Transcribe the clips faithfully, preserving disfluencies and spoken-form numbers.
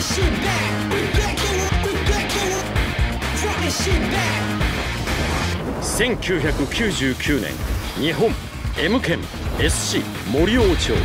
せんきゅうひゃくきゅうじゅうきゅうねん、日本 エム 県 エスシー 森王町。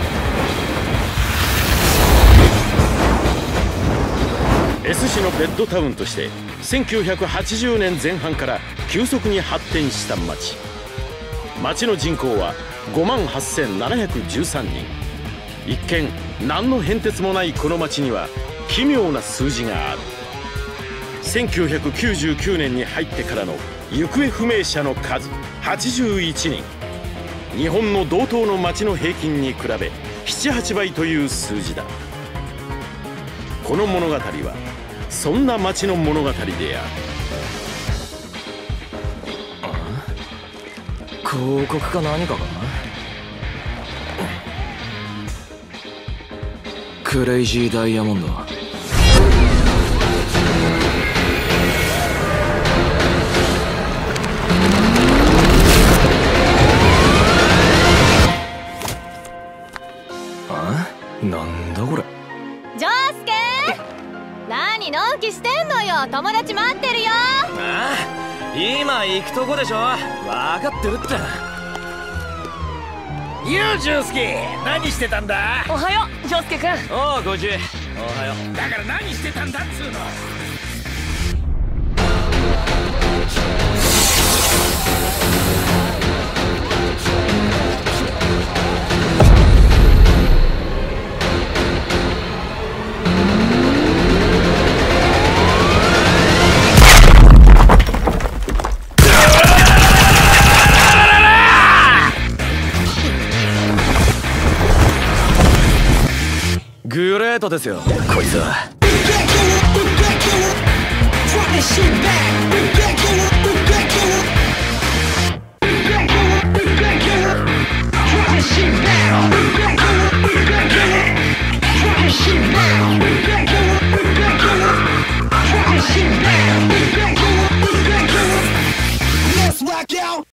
エス 市のベッドタウンとしてせんきゅうひゃくはちじゅうねんぜん半から急速に発展した町。町の人口はごまんはっせんななひゃくじゅうさんにん。一見何の変哲もないこの町には奇妙な数字がある。せんきゅうひゃくきゅうじゅうきゅうねんに入ってからの行方不明者の数はちじゅういちにん。日本の同等の町の平均に比べななはちばいという数字だ。この物語はそんな町の物語である。 広告か何かかな。クレイジーダイヤモンド。あ？なんだこれ。 ジョスケ、何のんきしてんのよ。友達待ってるよ。 ああ、今行くとこでしょ。分かってるって。 ユウジュウスケ、何してたんだ。 おはようジョスケくん。 おうコイチ、おはよう。 だから何してたんだっつうの。 グレートですよ、こいつは。